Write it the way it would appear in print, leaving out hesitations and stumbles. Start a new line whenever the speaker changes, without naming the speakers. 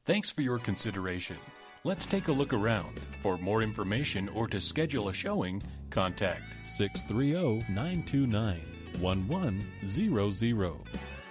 Thanks for your consideration. Let's take a look around. For more information or to schedule a showing, contact 630-929-1100.